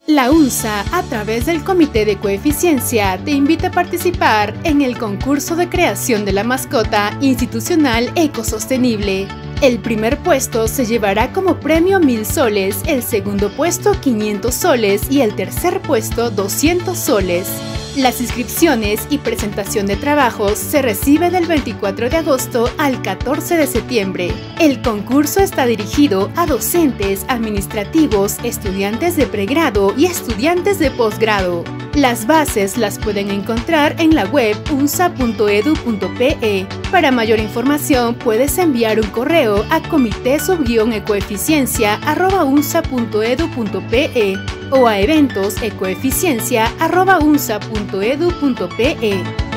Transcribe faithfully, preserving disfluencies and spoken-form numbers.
La UNSA, a través del Comité de Coeficiencia, te invita a participar en el concurso de creación de la mascota institucional ecosostenible. El primer puesto se llevará como premio mil soles, el segundo puesto quinientos soles y el tercer puesto doscientos soles. Las inscripciones y presentación de trabajos se recibe del veinticuatro de agosto al catorce de septiembre. El concurso está dirigido a docentes, administrativos, estudiantes de pregrado y estudiantes de posgrado. Las bases las pueden encontrar en la web unsa punto edu punto pe. Para mayor información puedes enviar un correo a comité subguión ecoeficiencia arroba unsa punto edu punto pe o a eventos ecoeficiencia arroba unsa punto edu punto pe.